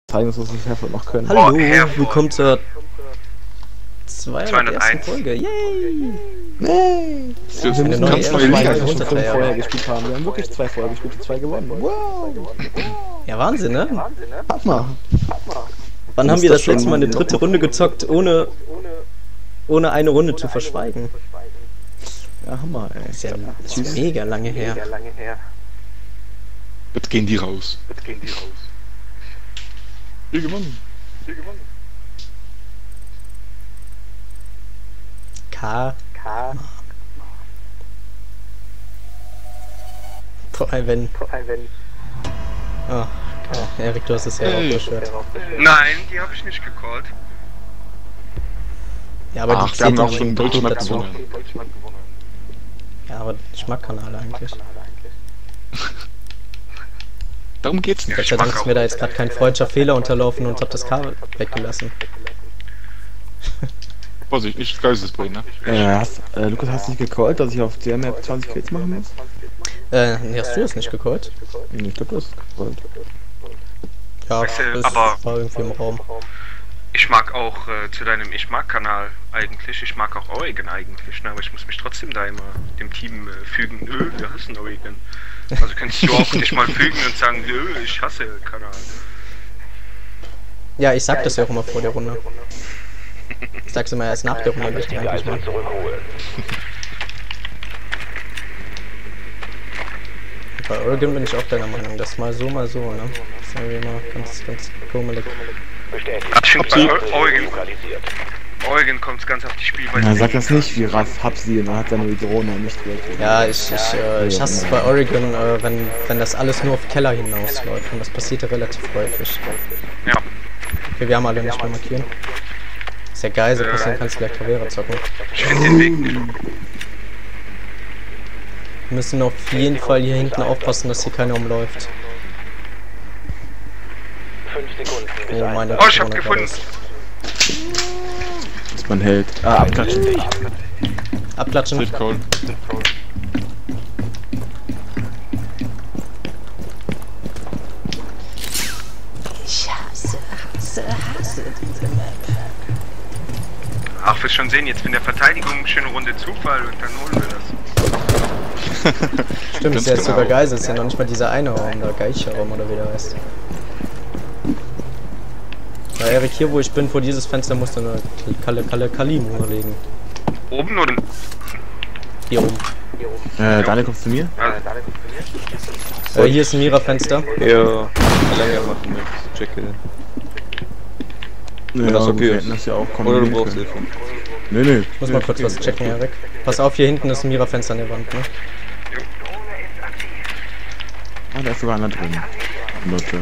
zeigen, was wir Herford noch können. Hallo, willkommen zur 201. Folge. Yay! Yay! Wir haben eine neue vorher gespielt haben. Wir haben wirklich 2 vorher gespielt und 2 gewonnen. Wow! Ja, Wahnsinn, ne? Hammer! Wann haben wir das letzte Mal eine dritte Runde gezockt, ohne eine Runde zu verschweigen? Ja, Hammer, ey. Das ist ja mega lange her. Jetzt gehen die raus. Wir gewonnen. K. Ivan. Oh, Erik, du hast es ja auch beschwert. Nein, die habe ich nicht gecallt. Ja, aber die wir haben auch zählt schon Deutschland dazu. gewonnen. Ja, aber Schmackkanal eigentlich. Darum geht's nicht. Gott sei Dank ist mir da jetzt gerade kein freudscher Fehler unterlaufen und hab das K weggelassen. Vorsicht, nicht Geistesbrechen, ne? Lukas, hast du nicht gecallt, dass ich auf der Map 20 Kills machen muss? Nee, hast du es nicht gecallt? Nee, ich glaub, du hast gecallt. Ja, Weißt du, das aber war irgendwie im Raum. ich mag auch zu deinem Ich-Mag-Kanal eigentlich, ich mag auch Eugen eigentlich, ne? Aber ich muss mich trotzdem da immer dem Team fügen. Wir hassen Eugen. Also könntest du auch dich mal fügen und sagen, ich hasse Kanal. Ja, ich sag das ja auch immer vor der Runde. Ich sag's immer erst nach der Runde, dass ich eigentlich mag. Bei Eugen bin ich auch deiner Meinung, das ist mal so, ne? Das ist irgendwie immer ganz komisch. Ich finde bei Eugen kommt es ganz auf die Spielweise. Na, sag das nicht, wie Raff hab sie, und hat seine Drohne nicht gehört. Ja, ich hasse es bei Oregon, wenn das alles nur auf Keller hinausläuft, und das passiert ja relativ häufig. Ja. Okay, wir haben alle nicht mehr markieren. Ist ja geil, so passieren kannst du gleich Carrera zocken. Ich finde den Weg. Wir müssen auf jeden Fall hier hinten aufpassen, dass hier keiner umläuft. Oh, meine Ich hab gefunden. Dass man hält. Abklatschen. Abklatschen. Sit call. Ich hasse diese Map. Ach, wir schon sehen, jetzt in der Verteidigung eine schöne Runde Zufall und dann holen wir das. Stimmt, ist Ganz ja jetzt sogar genau. geil, ist ja noch nicht mal dieser eine Raum, der Geicherraum oder wie der heißt. Ja, Erik, hier wo ich bin, vor dieses Fenster musst du eine Kalimu legen. Oben oder? Hier oben. Daniel, kommst du zu mir? Hier ist ein Mira-Fenster. Ja, länger machen mit Jekyll. Ja, das okay ist. Das ja auch Oder du brauchst Hilfe. Nee. Ich muss mal kurz was checken, Erik. Pass auf, hier hinten ist ein Mira-Fenster an der Wand, ne? Ah, da ist sogar einer drin. Leute.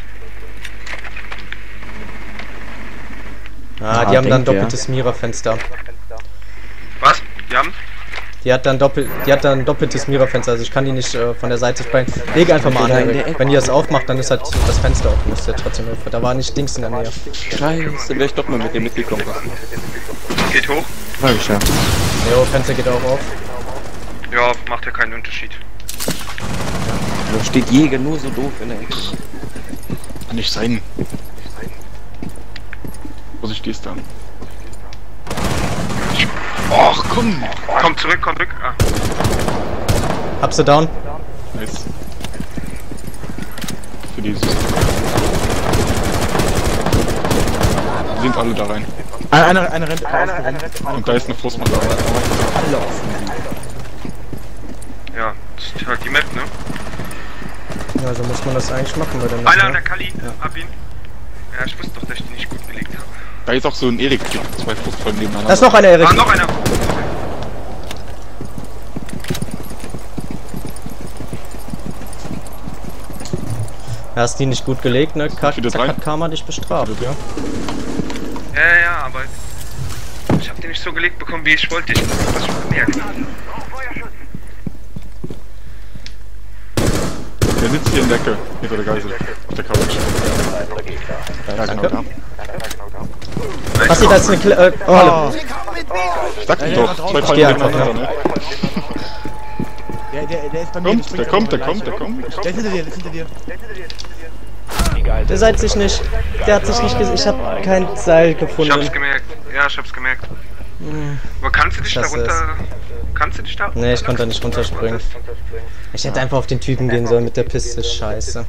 Die haben dann denkt der. doppeltes Mira-Fenster. Was? Die haben? Die hat dann doppeltes Mira-Fenster, also ich kann die nicht von der Seite sprengen. Leg einfach mal an, Erik. Wenn die das aufmacht, dann ist halt das Fenster offen, müsste ja trotzdem öffnen. Da war nicht Dings in der Nähe. Scheiße, wäre ich doch mal mit dem mitgekommen. Geht hoch. War geschafft. Jo, Fenster geht auch auf. Ja, macht ja keinen Unterschied. Da steht Jäger nur so doof in der Ecke. Kann nicht sein. Vorsicht, gehst dann. Och, komm! Komm zurück. Ah. Hab sie down. Nice. Für dieses. Die sind alle da rein. Einer rennt raus. Und da ist eine Frostmann dabei. Alle offen. Ja, das ist halt die Map, ne? Ja, so muss man das eigentlich machen bei der Map, Einer an ne? der Kali, ab ihn. Ja, ich wusste doch, dass ich die nicht gut gelegt habe. Da ist auch so ein Erik, 2 Frostfolgen nebeneinander. Da ist noch einer, Erik. Ah, noch einer! Hast die nicht gut gelegt, ne? Zack, Wieder rein. hat Karma dich bestraft. Ja. Ja, aber ich hab die nicht so gelegt bekommen, wie ich wollte. Ich muss das schon bemerken. Der sitzt hier in der Ecke, hinter der Geisel, auf der Couch. Ja, genau da. Was sieht das eine Falle? Sag ihm doch, 2 Ich Fallen geh einfach, nebeneinander, ne? Der ist bei mir. Der kommt. Der ist hinter dir, Der seid sich nicht. Der hat sich nicht gesehen. Ich hab kein Seil gefunden. Ich hab's gemerkt. Ja, ich hab's gemerkt. Aber kannst du dich da runter... Kannst du dich da... Nee, ich konnte da nicht runterspringen. Ich hätte einfach auf den Typen gehen sollen mit der Piste. Scheiße.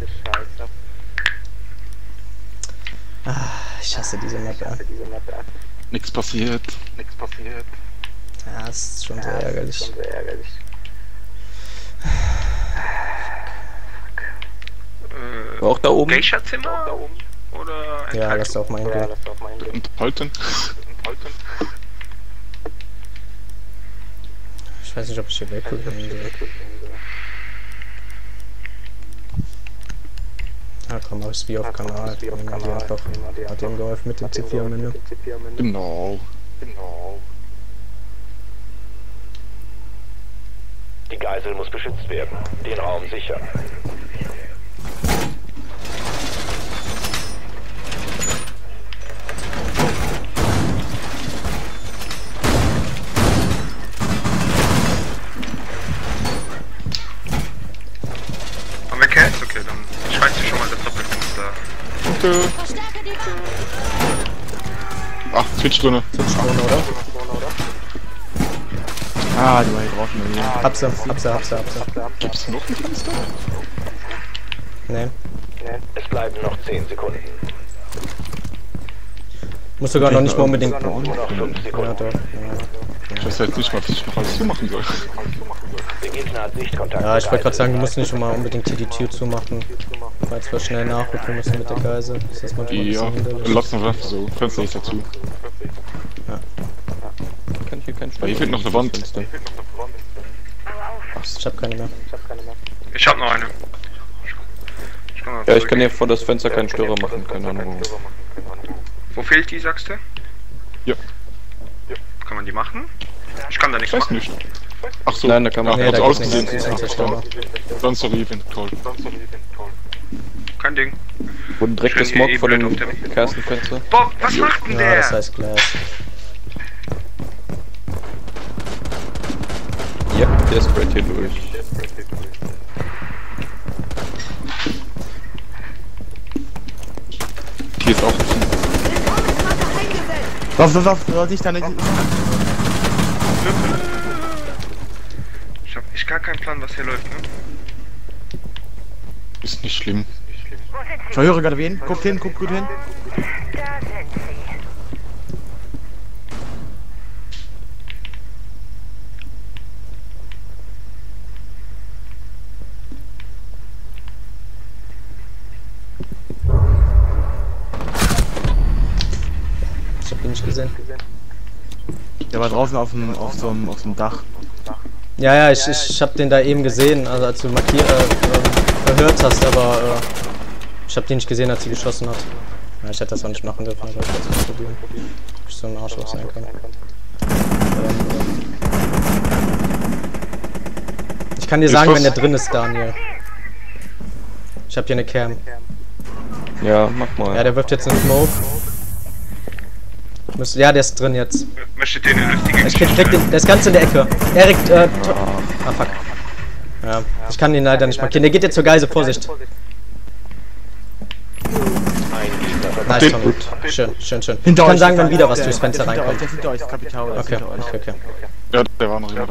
Ah, ich hasse diese Map, ja. Nichts passiert. Ja, das ist schon sehr ärgerlich. War auch da oben? Geisha-Zimmer? Oder ein Ja, Teil? lass auch mal hingehen. Und halten. Ich weiß nicht, ob ich hier weg will. Ah komm, mach ich's wie auf Kanal. Nehmen wir die einfach. Hat ihm geholfen mit dem C4 am Ende. Genau. Die Geisel muss beschützt werden. Den Raum sichern. Haben wir Cats? Okay, dann schreibst du schon mal das Doppelfenster. Okay. Ach, Switch drinne. Switch-Drohne, oder? Ah, die war hier draußen bei mir. Hab's. Gibt's noch ein Fenster? Nee. Es bleiben noch 10 Sekunden. Muss sogar noch nicht mal unbedingt. Nur noch 5 Ja, Sekunden. doch. Ich weiß jetzt nicht mal, was ich noch alles zumachen soll. Der Gegner hat Sichtkontakt. Ja, ich wollte gerade sagen, du musst nicht immer unbedingt hier die Tür zumachen. Falls wir schnell nachrücken müssen mit der Geisel. Ist das manchmal ein Ja, bisschen hinderlich. lass noch so. Fenster ist dazu. Kann ich hier keinen Hier fehlt noch eine Wand. Ich hab keine mehr. Ich hab noch eine. Ja, ich kann hier vor das Fenster keinen Störer machen, keine Ahnung. Wo fehlt die, sagst du? Ja. Kann man die machen? Ich kann da nichts Ich weiß machen. nicht. Ach so. Nein, da kann man. Nee, hat's da gibt's nichts. ausgesehen. Das ist ein Zerstörer. Dann sorry, wenn toll. Kein Ding. Wurden direkt Schön gesmockt hier von E-Bild dem auf der- Kerstenfenster. Boah, was macht denn Ja, der? das heißt Glas. Ja, der sprayt hier durch. Hier ist auch offen. Lauf, soll ich da nicht... Ich hab echt gar keinen Plan, was hier läuft, ne? Ist nicht schlimm. Ich höre gerade wen. Guck gut hin. Ich hab ihn nicht gesehen. Der war draußen auf so einem Dach. Ja, ich hab den da eben gesehen, also als du gehört hast, aber ich hab den nicht gesehen, als sie geschossen hat. Ja, ich hätte das auch nicht machen dürfen, aber ich wollte es probieren. Ob ich so ein Arschloch sein kann. Ich kann dir sagen, wenn der drin ist, Daniel. Ich hab hier eine Cam. Ja, mach mal. Ja, der wirft jetzt einen Smoke. Ja, der ist drin jetzt. Möchtet ihr eine lustige Ich krieg den, der ist ganz in der Ecke. Erik, ah, fuck. Ja, ich kann ihn leider nicht markieren. Der geht jetzt zur Geise, Vorsicht. Nice, Tommy. Schön. Ich kann sagen, wenn wieder was durchs Fenster reinkommt. Der ist hinter euch, das Kapital. Okay. Ja, der war noch immer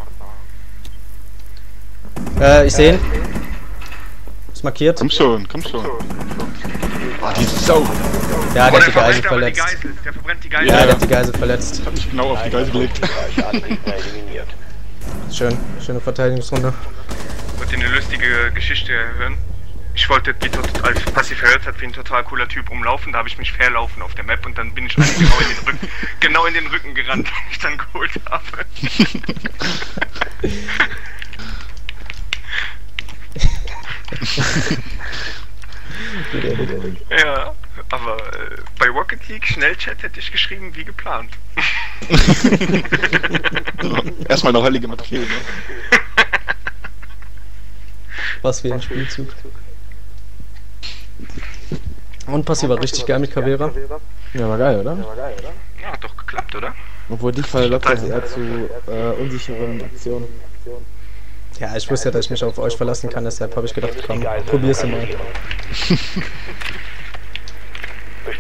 Ich sehe ihn. Ist markiert. Komm schon. Ah, diese Sau. Ja, der hat die der Geise verbrennt aber die verletzt. Geisel. Der verbrennt die Geisel. Ja, der hat die Geise verletzt. Hab mich genau auf die Geisel gelegt. Alle Gegner eliminiert. Schöne Verteidigungsrunde. Wollt ihr eine lustige Geschichte hören? Ich wollte die als passiv verhört hat wie ein total cooler Typ umlaufen, da habe ich mich verlaufen auf der Map und dann bin ich genau in den Rücken gerannt, den ich dann geholt habe. Ja, aber bei Rocket League Schnellchat hätte ich geschrieben wie geplant. Erstmal noch heilige Material, ne? Was wie ein Spielzug. Und Passi war richtig geil mit Cavera. Ja, war geil, oder? Ja, hat doch geklappt, oder? Obwohl dich verlockt das eher zu unsicheren Aktionen. Ja, ich wusste ja, dass ich mich auf euch verlassen kann, deshalb habe ich gedacht, komm, probier's mal.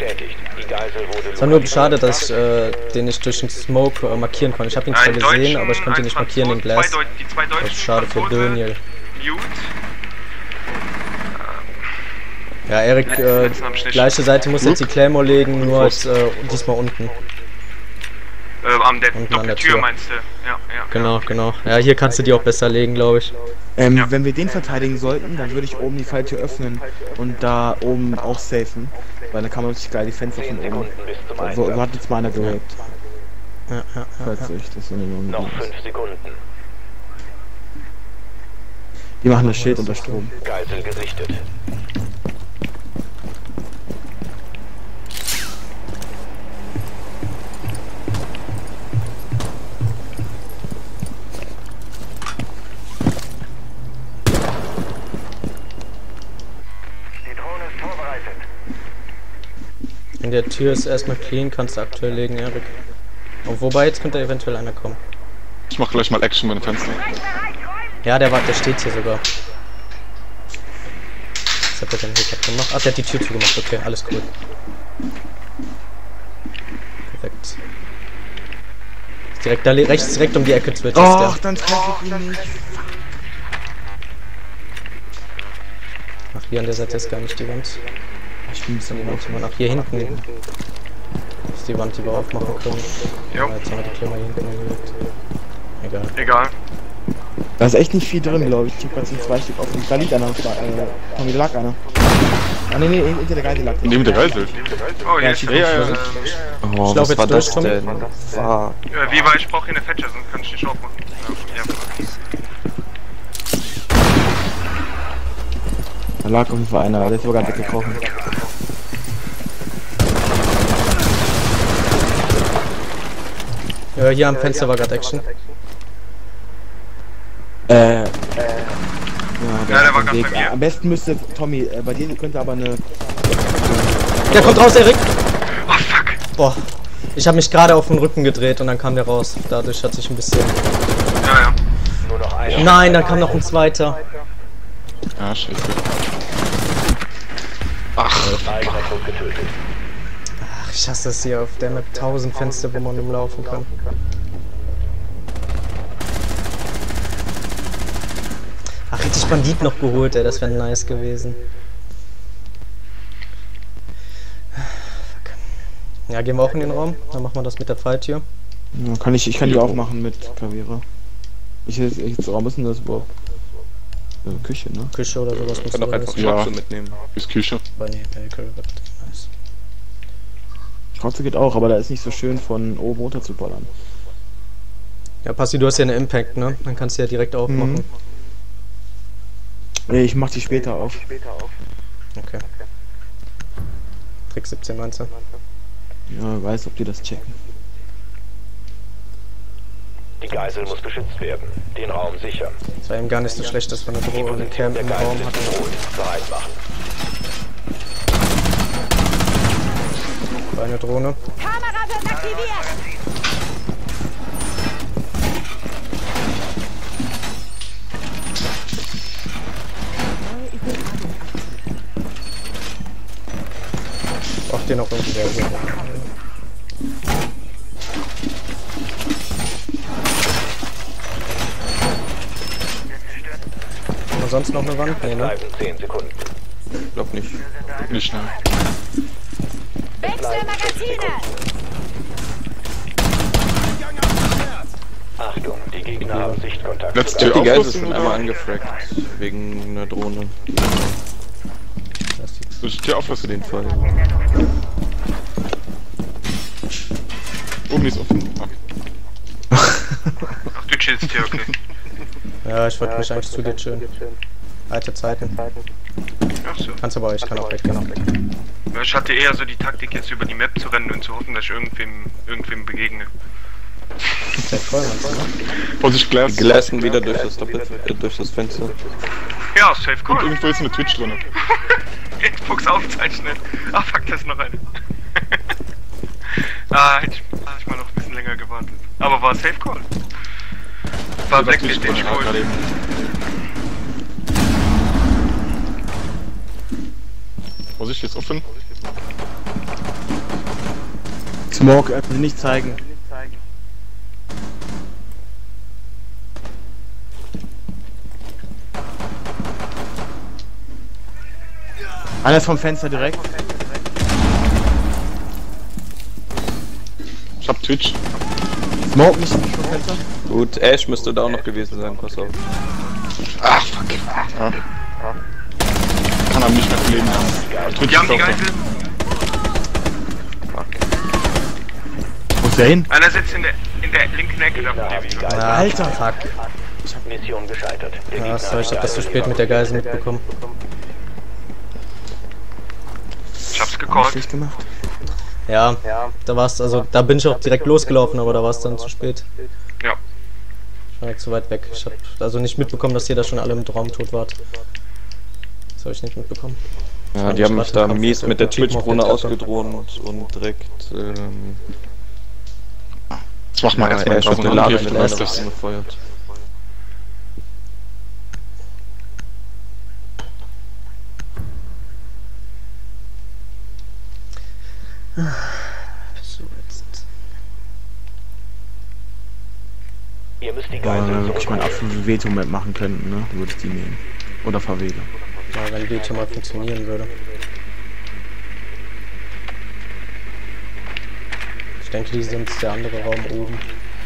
bestätigt. Die Geisel wurde Es war nur schade, dass ich den nicht durch den Smoke markieren konnte. Ich habe ihn zwar gesehen, aber ich konnte ihn nicht markieren, den Glass. Das ist schade für Daniel. Mute. Ja, Erik, gleiche Seite muss jetzt die Claymore legen, nur als diesmal unten. An der Unten an der Doppeltür Tür. meinst du? Ja. Genau, genau. Ja, hier kannst du die auch besser legen, glaube ich. Ja. Wenn wir den verteidigen sollten, dann würde ich oben die Falltür öffnen und da oben auch safen. Weil dann kann man richtig geil die Fenster von oben. bis zum So Einsatz. hat jetzt mal einer gerappt. Ja. Falls euch das so eine Noch 5 Sekunden. Die machen das Schild unter Strom. Geisel gesichtet. Die Drohne ist vorbereitet. In der Tür ist erstmal clean, kannst du aktuell legen, Erik. Und wobei, jetzt könnte eventuell einer kommen. Ich mach gleich mal Action bei den Fenstern. Ja, der steht hier sogar. Was hat der denn hier gerade gemacht? Ach, der hat die Tür zugemacht, okay, alles cool. Perfekt. Direkt da rechts, direkt um die Ecke Twitch ist Och, der. dann treffe ich ihn nicht. Ach, hier an der Seite ist gar nicht die Wand. Ich bin ein bisschen Ach, hier hinten ist die Wand, die wir aufmachen können. Jo. Ja, jetzt haben wir die Klammer hier hinten gelegt. Egal. Egal. Da ist echt nicht viel drin, glaube ich. Ich hab grad so 2 Stück offen. Da liegt einer. Tommy, da lag einer. Ah, nee, hinter der Geisel lag der. Neben der Geisel. Oh, hier Ja, ist ich- die Ja. Oh, Ich lauf jetzt was war durch, das Tommy. denn? Fuck. Wie war ich brauche hier eine Fetcher, sonst kann ich nicht aufmachen. Ja. Da lag auf jeden Fall einer. Der ist sogar weggekrochen. Hier am Fenster war gerade Action. Ja, der war am ganz Weg. bei mir. Am besten müsste Tommy, bei dir könnte aber eine. Der kommt raus, Erik! Oh fuck. Boah. Ich habe mich gerade auf den Rücken gedreht und dann kam der raus. Dadurch hat sich ein bisschen... Ja. Nur noch einer. Nein, dann kam noch ein zweiter. Ah, scheiße. Eigener Schuss getötet. Ach, ich hasse es hier auf der Map 1000 Fenster, wo man umlaufen kann. Ach, hätte ich Bandit noch geholt, ey, das wäre nice gewesen. Fuck. Ja, gehen wir auch in den Raum, dann machen wir das mit der Falltür. Ja, ich kann die auch machen mit Klaviere. Jetzt Raum ist denn das überhaupt? Küche, ne? Küche oder sowas muss Kann doch einfach wissen. Ja. Schwarze mitnehmen. Bis Küche. Aber nee, Baker wird nice. Schrotze geht auch, aber da ist nicht so schön von oben runter zu ballern. Ja, Passi, du hast ja eine Impact, ne? Dann kannst du ja direkt aufmachen. Nee, ich mach die später auf. Okay. Trick 17 meinst du? Ja, weiß, ob die das checken. Die Geisel muss beschützt werden. Den Raum sichern. Es war eben gar nicht so schlecht, dass wir eine Drohne und eine Cam Der im Geisel Raum ist hatten. bedroht. Bereit machen. War eine Drohne. Kamera wird aktiviert! Braucht ihr noch irgendwie welche? Haben wir sonst noch eine Wand? Nee, ne? Bleiben 10 Sekunden. Glaub nicht. Nicht schnell. Wechsel Magazine! Achtung, die Gegner haben Sichtkontakt. Letzte Ich hab Tür die Geisel aufrüsten schon oder? einmal angefragt. Wegen einer Drohne. Soll ich die Tür Für aufrüsten? den Fall. Oben ist offen. Ah. Ach, du chillst hier, okay. Ja, ich wollte mich eigentlich zu dir chillen. Alte Zeiten. Ach so. Kannst aber, ich kann auch weg, genau. Ja, ich hatte eher so die Taktik, jetzt über die Map zu rennen und zu hoffen, dass ich irgendwem begegne. Sehr voll, meinst du, ne? Vorsicht, Glas. Die lassen wieder durch das durch das Fenster. Ja, safe Und call. irgendwo ist eine Twitch drin. Xbox aufzeichnet. Ah, fuck, da ist noch eine. hätte ich mal noch ein bisschen länger gewartet. Aber war safe call. War Blacklist, den ich gerade geholt. eben. Vorsicht, jetzt offen. Smoke, nicht zeigen. Einer ist vom Fenster direkt. Ich hab Twitch. Smoke nicht vom Fenster. Gut, Ash müsste da auch noch gewesen sein, pass auf. Ach, fuck. Ja. Kann er nicht mehr leben haben. Twitch Wir haben ist die auch da. Geisel. Wo ist der hin? Einer sitzt in der linken Ecke da von dem. Ja, Alter. Fuck. Mission gescheitert. Der Ja, Gegner sorry, ich hab hat das zu spät mit der Geisel mitbekommen. Ich hab's Oh, gecallt. schlecht gemacht. Ja, da war's, also da bin ich auch direkt losgelaufen, aber da war es dann zu spät. Ja. Ich war zu weit weg. Ich hab also nicht mitbekommen, dass ihr da schon alle im Raum tot wart. Das habe ich nicht mitbekommen. Ja, die haben mich da mies mit der Twitch-Krone ausgedroht und direkt, Das macht man ja, erstmal Ash drauf auf und eine dann Lade hilft mit uns der das. angefeuert. So jetzt. Ihr müsst die Wenn wir Geisel wirklich mal ein absolutes Veto-Map machen könnten, ne? Würde ich die nehmen. Oder VWler. Ja, wenn Veto mal funktionieren würde. Ich denke, die sind der andere Raum oben.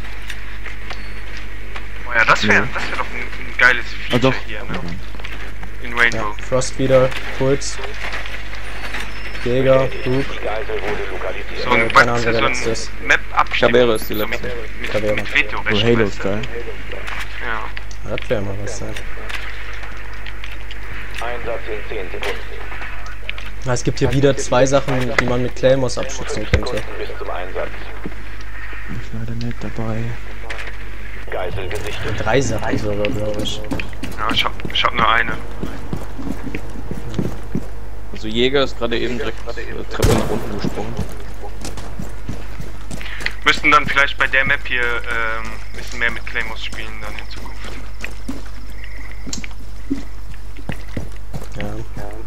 Oh ja, das wäre doch ein geiles Ah, Feature doch. hier, ne? In Ja, Rainbow. Frost wieder, Puls, Jäger, Duke, Die Geisel wurde lokalisiert. So ein, keine Ahnung, wer der letzte ist. Map-Abstimmung. Cabero ist die So letzte. mit Cabero. Veto-Recht. So Halo weißt ist du? geil. Ja. das wäre mal was sein. Einsatz in 10 Sekunden. Ja, es gibt hier wieder zwei Sachen, die man mit Claymores abschützen könnte. Bis zum Einsatz. Ist leider nicht dabei. Geisel gesichtet. Drei Sachen sogar, glaube ich. Ja, ich hab nur eine. Also Jäger ist gerade eben direkt Treppe nach unten gesprungen. Müssten dann vielleicht bei der Map hier ein bisschen mehr mit Claymores spielen dann in Zukunft. Ja.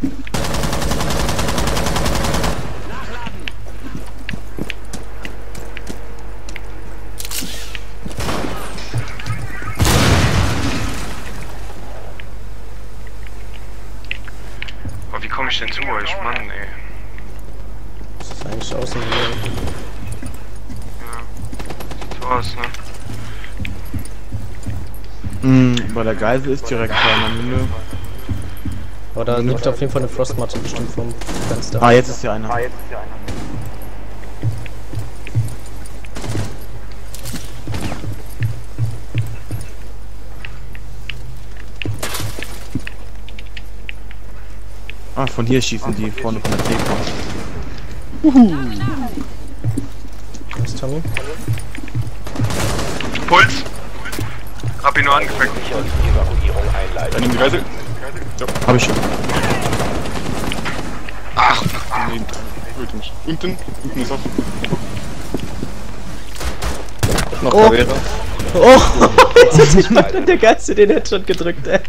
Aber wie komme ich denn zu euch? Mann, ey. Das ist eigentlich außen hier. Ja. Sieht so aus, ne? Bei der Geisel ist direkt vorne. Ne? Aber da liegt auf jeden Fall eine Frostmatte bestimmt vom Fenster. Ah, jetzt ist hier einer. Ah, von hier schießen die vorne von der Theke. Was, Tommy? Puls! Hab ihn nur angefragt. Evakuierung einleiten. Dann nimm die Geisel. Hab ich schon. Ach, nee. Unten ist offen. Noch Oh. Cabero. Oh! Ich hab der Geiste den Headshot gedrückt, ey.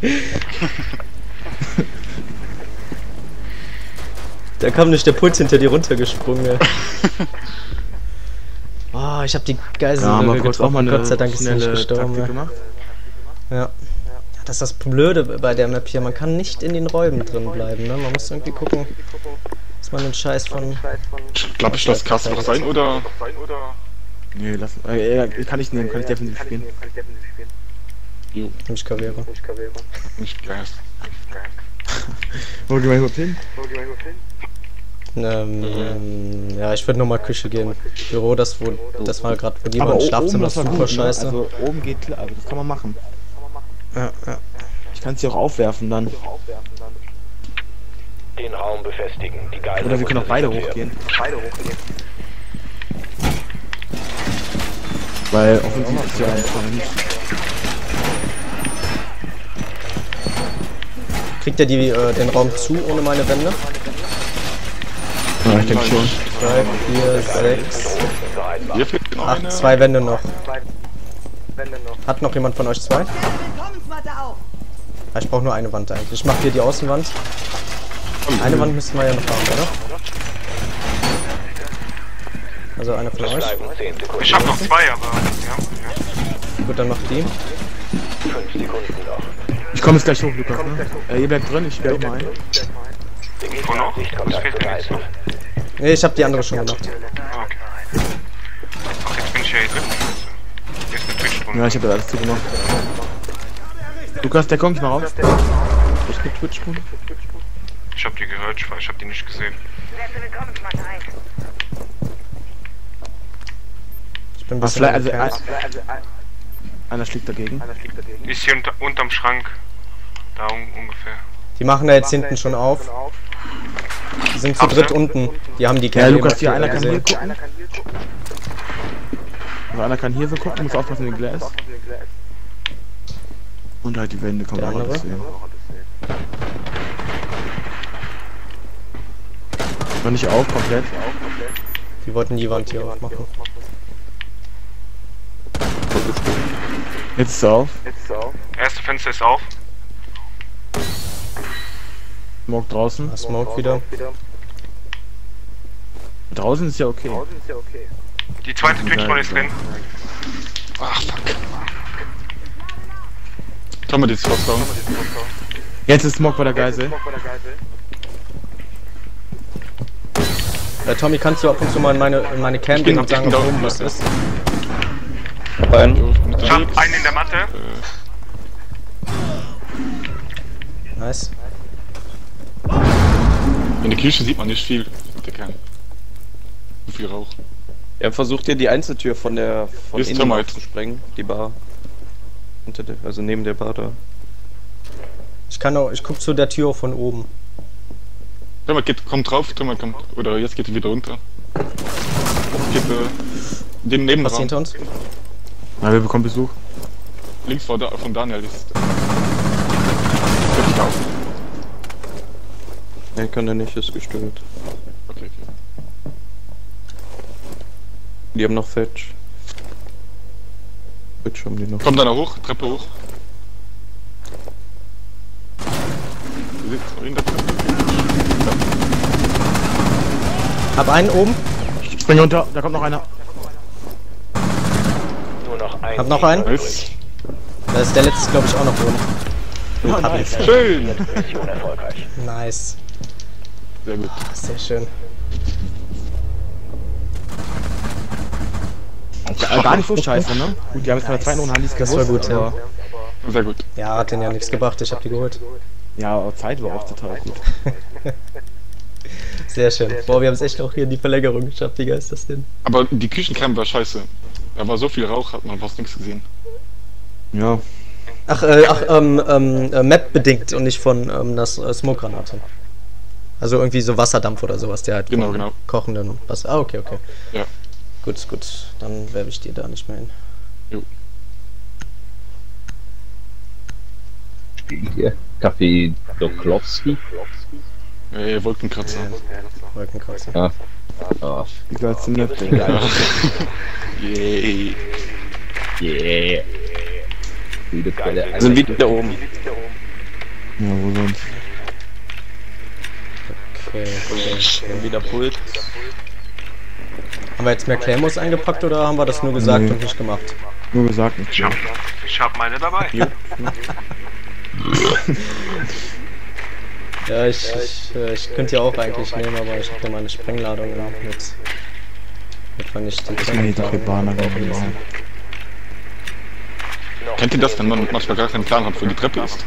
Da kam nicht der Puls hinter dir runtergesprungen, ey. Oh, ich hab die Geisel Ja, aber kurz auch getroffen. mal eine Gott sei Dank ist sie nicht schnelle gestorben, Taktik ey. gemacht. Ja. Das ist das Blöde bei der Map hier. Man kann nicht in den Räumen drin bleiben, ne? Man muss irgendwie gucken, dass man den Scheiß von... Ich glaube, ich lasse Kass noch sein, oder? Nee, lass. Kann ich nehmen, kann ich defensiv spielen. Nicht Cabero. Nicht geil. Wo gehen wir überhaupt hin? Ja, ich würde nochmal Küche gehen. Büro, das war gerade, wo die Aber waren. oben, Schlafzimmer das ist war super gut, ne? scheiße. Also oben geht klar, also das kann man machen. Ja. Ich kann sie auch aufwerfen dann. Den Raum befestigen. Die Geisel Oder wir können auch beide gesichert werden. hochgehen. Weil offensiv ist ja ein Kriegt er den Raum zu ohne meine Wände? Ja, ich denke schon. 3, 4, 6, Hier fehlt noch 8, eine. 2 Wände noch. Hat noch jemand von euch 2? Willkommensmatte auf! Ja, ich brauche nur eine Wand eigentlich. Ich mache hier die Außenwand. Eine Wand müssten wir ja noch haben, oder? Also einer von euch. Bleiben 10 Sekunden. Ich hab noch 2, aber ja. Gut, dann macht die. 5 Sekunden noch. Ich komme jetzt gleich hoch, Lukas, ne? Ihr bleibt drin, ich werde mal ein. Der Wo Gegner noch? hat nicht Was Kontakt fehlt zu denn jetzt Geisel. noch? Ne, ich hab die andere schon gemacht. Ah, okay. Ach, jetzt bin ich ja hier drin. Hier ist eine Twitch-Runde. Ja, ich habe alles zugemacht. Lukas, der kommt mal raus. Ist eine Twitch-Runde? Ich hab die gehört, ich hab die nicht gesehen. Ich bin ein Was bisschen also, gecancelt. einer schlägt dagegen. Die ist hier unterm Schrank. Da ungefähr. Die machen da jetzt hinten schon auf. Die sind zu Haben dritt sie? unten. Die haben die Ja, Kerne Lukas, hier, einer kann hier gesehen. gucken. Also einer kann hier so gucken, muss aufpassen mit dem Glas. Und halt die Wände, kann Der man auch andere? alles sehen. War nicht auf, komplett. Die wollten die Wand hier aufmachen. Jetzt ist er auf. Erste Fenster ist auf. Smoke draußen. Da Smoke wieder. Draußen ist ja okay. Die zweite Twitch-Runde ist drin. Ach, fuck. Kann man die Slots down? Jetzt ist Smoke bei der Geisel. Tommy, kannst du ab und zu mal in meine Cam gehen und sagen, ob oben was ist? Ich hab einen in der Matte. Nice. In der Kirche sieht man nicht viel. Der Kern. So viel Rauch. Er versucht ja die Einzeltür von Ist innen Termite. zu sprengen, die Bar. Also neben der Bar da. Ich guck zu der Tür von oben. Kommt drauf, kommt. Oder jetzt geht er wieder runter. Geht den Was Nebenraum. hinter uns? Na, wir bekommen Besuch. Links von Daniel ist. Geht drauf. Nee, kann er nicht, ist gestört. Okay. Die haben noch Fetch. Fetch haben die noch. Kommt einer hoch, Treppe hoch. Sitzt in der Treppe. Hab einen oben. Ich springe runter, da kommt noch einer. Nur noch ein Hab noch einen. Nice. Da ist der letzte, glaube ich, auch noch oben. Ja, Hab nice. ihn. Schön! Mission erfolgreich. Nice. Sehr gut. Sehr schön. Gar nicht so scheiße, ne? Gut, die haben jetzt von der zweiten Runde Handys Das war gut, ja. aber Sehr gut. Ja, hat den ja nichts gebracht, ich hab die geholt. ja, aber Zeit war auch total gut. Sehr schön. Boah, wir haben es echt auch hier in die Verlängerung geschafft, wie geil ist das denn? Aber die Küchencam war scheiße. Da war so viel Rauch, hat man fast nichts gesehen. Ja. Map-bedingt und nicht von einer Smoke-Granate. Also irgendwie so Wasserdampf oder sowas, der halt Genau, von genau. kochenden Wasser. Ah, okay. Ja. Gut. Dann werfe ich dir da nicht mehr hin. Jo. Hier, Kaffee Doklowski. Wolkenkratzer. Wolkenkratzer. Ja. Ah, Die geilste Map, Digga. Yay. yeah. Gute Quelle. Wir sind wieder oben. Ja, wo sonst? Okay. Wieder Pult. Haben wir jetzt mehr Claymores eingepackt oder haben wir das nur gesagt Nee. und nicht gemacht? Nur gesagt, nicht. Ich hab meine dabei. Ja, ich könnte ja auch eigentlich nehmen, aber ich habe ja meine Sprengladung mit vernichtet. Ich meine, die Bahner gewesen. Kennt ihr das, wenn man manchmal gar keinen Plan hat, wo die Treppe ist?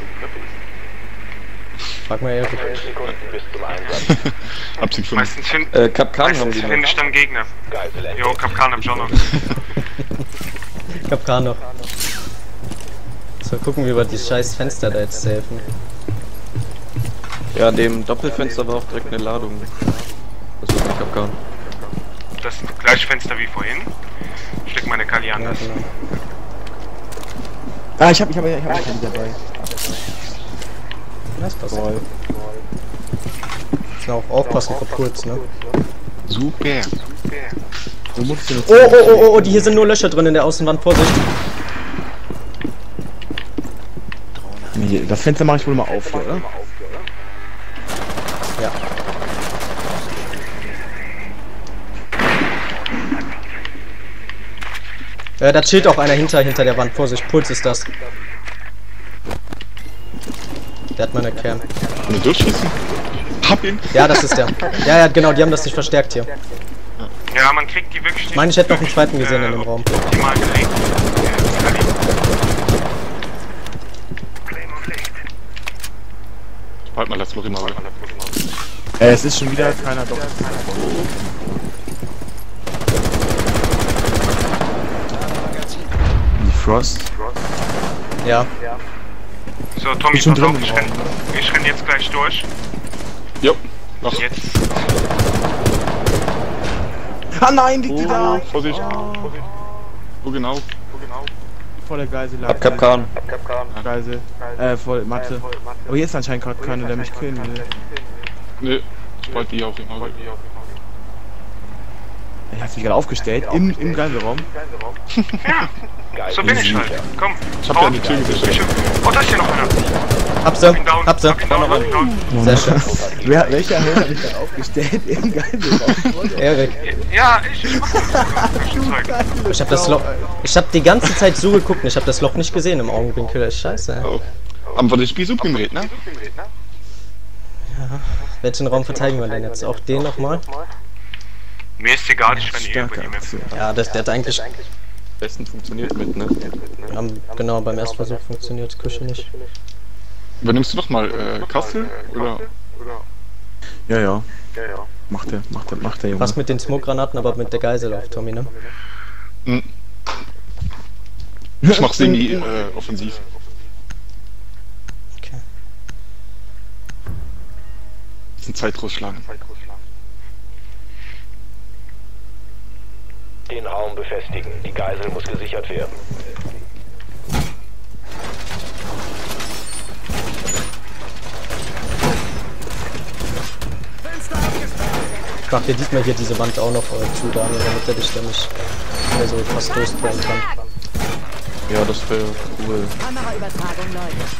Frag mal Erik. 10 Sekunden bis zum Einsatz. Hab sie gefunden. Meistens Kapkan haben die noch. finde ich dann Gegner. Geisel Jo, Kapkan hab ich auch noch. Ich hab K noch. So, gucken, wie wir die scheiß Fenster da jetzt helfen. Ja, an dem Doppelfenster war auch direkt eine Ladung. Das war Kapkan. Das gleiche Fenster wie vorhin. Steck meine Kali Ja, anders. genau. Ah, ich hab eine Kali dabei. Das passt. Müssen auch aufpassen vor Puls, ne? Super. Wo musst du jetzt? Oh, hier sind nur Löcher drin in der Außenwand, Vorsicht! Nee, das Fenster mache ich wohl mal auf hier, oder? Ja. Da chillt auch einer hinter der Wand. Vorsicht, Puls ist das. Der hat meine Cam. Kann ich durchschießen? Hab ihn! Ja, das ist der. Ja, genau, die haben das nicht verstärkt hier. Ja, man kriegt die wirklich nicht. Ich meine, ich hätte noch einen zweiten gesehen in dem Raum. Optimal gelegt. Halt mal, lass Lori mal. Es ist schon wieder keiner doch. Die Frost. Ja. So, Tommy, Schon pass auf, drin im ich renn jetzt gleich durch. Jo, noch. Jetzt. Ah nein, liegt die da! Vorsicht. Wo genau? Vor der Geisel. Ab Kapkan. Geisel. Voll Mathe. Aber hier ist anscheinend gerade keiner, der mich killen will. Ne, ich wollte die auch im Auge. Ich hab mich gerade aufgestellt, im Geiselraum. Ja, so bin ich halt. Komm, Ich hab ja die Tür gesichert. Oh, da ist hier noch einer. Hab sie. Sehr schön. Welcher Held hat sich da aufgestellt im Geiselraum? Erik. Ja, ich mach das. Ich hab die ganze Zeit so geguckt und ich hab das Loch nicht gesehen im Augenwinkel. Das ist scheiße. Oh. Haben wir das Spiel so umgedreht, ne? Ja. Welchen Raum verteidigen wir denn jetzt? Auch den nochmal? Mir ist egal, ich renne eh über die Map. Ja, der hat eigentlich... Besten funktioniert mit, ne? Genau, beim ersten Versuch funktioniert Küche nicht. Übernimmst du doch mal Kassel, oder? Ja. Macht der Junge. Was mit den Smoke-Granaten, aber mit der Geisel auf Tommy, ne? Ich mach semi offensiv. Okay. Ein Zeit rausschlagen. Den Raum befestigen. Die Geisel muss gesichert werden. Ich mach dir diesmal hier diese Wand auch noch zu, Daniel, damit er dich da nicht mehr so fast durchbrennen kann. Ja, das wäre cool. Kameraübertragung läuft.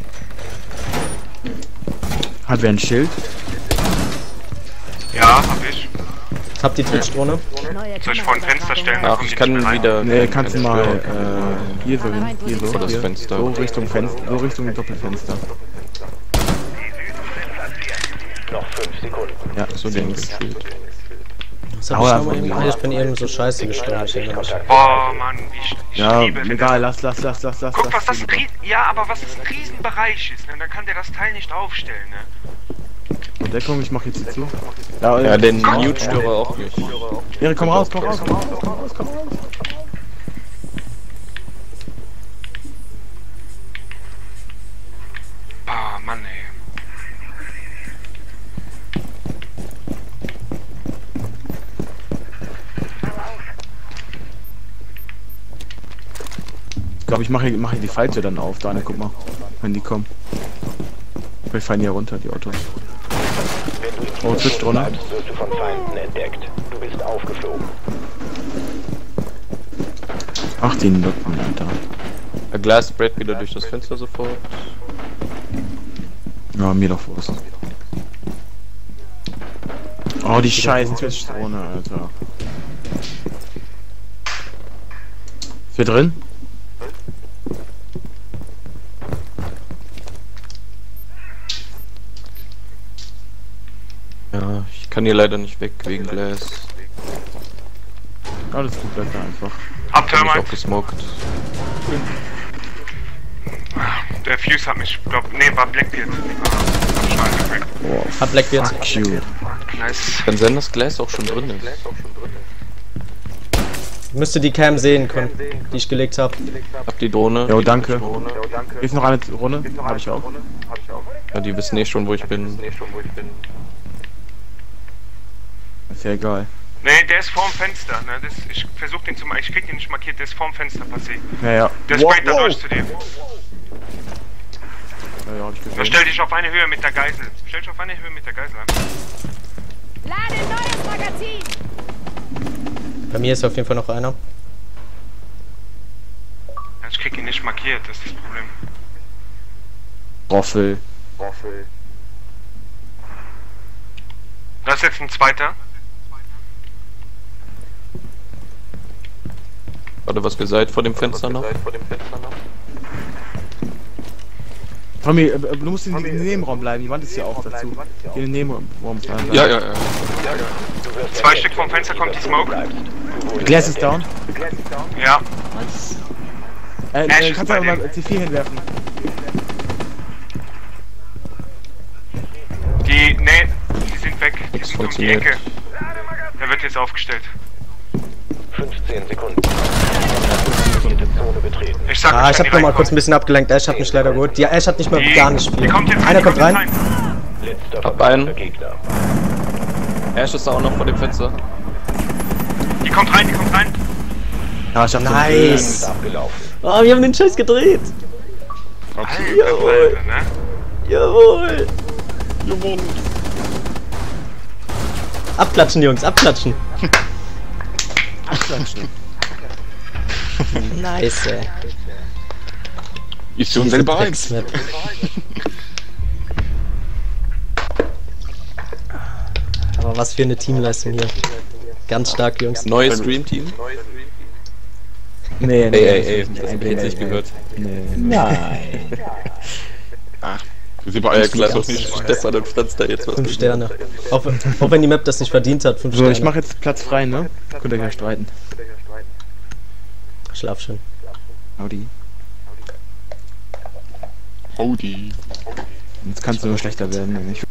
Hat wer ein Schild? Ja, hab ich. Hab die Twitch-Drohne. Soll ich vor ein Fenster stellen? Ach, ich kann wieder... Ne, kannst du mal hier so hin. Hier so. Vor das Hier. Fenster. So Richtung Fenster. So Richtung Doppelfenster. Noch 5 Sekunden. Ja, So den Schild. Was hab ich nochmal eben? Ah, ich bin eben so scheiße gestorben. Ich erinnere mich. Boah, Mann, ich Ja, liebe egal, lass. Guck, was das ja, aber was das ein Riesenbereich ist, ne? Dann kann der das Teil nicht aufstellen, ne? Und Deckung, ich mach jetzt hier zu. Ja, den Mute-Störer auch nicht. Erik, komm raus. Boah, Mann, ey. Ich glaube, ich mache die falsche dann auf. Daniel, guck mal. Wenn die kommen. Vielleicht fallen die ja runter, die Autos. Oh, Twitch drunter. Wirst du von Feinden entdeckt. Du bist aufgeflogen. Ach, die Nutten, Alter. Der Glas spread wieder durch das Fenster sofort. Ja, mir doch Wurst. Oh, die scheiß Twitch-Drohne, Alter. Ist wir drin? Ja, ich kann hier leider nicht weg wegen Glas. Alles gut, besser einfach. Hab Ich hab mich Thermite. auch gesmoked. Der Fuse hat mich, nee, war Blackbeard. Schade, Hab Blackbeard. Fuck you. nice. Kann sein, dass Glas auch schon drin ist. Müsste die Cam sehen können, die ich gelegt habe. Hab die Drohne. Jo, danke. Ist noch eine Runde? Hab ich auch. Ja, die wissen eh schon, wo ich bin. Ist ja egal. Nee, der ist vorm Fenster, ne? Ich versuch den zu machen, ich krieg den nicht markiert, der ist vorm Fenster passiert. Ja. Der sprayt da durch zu dir. Ja, hab ich Dann gesehen. stell dich auf eine Höhe mit der Geisel. Stell dich auf eine Höhe mit der Geisel an. Lade neues Magazin! Bei mir ist auf jeden Fall noch einer. Ja, ich krieg ihn nicht markiert, das ist das Problem. Roffel. Da ist jetzt ein zweiter. Oder was gesagt vor dem Fenster noch? Tommy, du musst in den Nebenraum bleiben, die Wand ist ja auch dazu. In den Nebenraum bleiben. Ja. 2 Stück vom Fenster kommt die Smoke. Glass ist down. Ja. Kannst du aber mal C4 hinwerfen. Die sind weg. Die sind um die Ecke. Der wird jetzt aufgestellt. 15 Sekunden. Zone betreten. Ich sag, Ah, ich hab nochmal kurz ein bisschen abgelenkt. Ash hat mich leider geholt. Ja, Ash hat nicht mehr gar nicht viel. Einer kommt rein. Letzter Hab einen. verletzter Gegner. Ash ist da auch noch vor dem Fenster. Die kommt rein. Ja, ich hab Nice. Abgelaufen. Oh, wir haben den Scheiß gedreht. Jawohl. Ne? Jawohl. Abklatschen, Jungs, abklatschen. Nice, ey. Ist schon selber eins. Drecksmap. Aber was für eine Teamleistung hier. Ganz stark, Jungs. Neues Stream-Team? Nee, Ey, das hab ich jetzt nicht gehört. Nein. Wir sind bei Ja, 1 klar, doch doch nicht. nicht. Stefan und Franz da jetzt was. 5 Sterne. Auch wenn die Map das nicht verdient hat, 5 So, Sterne. ich mach jetzt Platz frei, ne? Könnt ihr gleich streiten. Schlaf schön. Audi. Howdy. Jetzt kannst du nur schlechter werden, wenn ich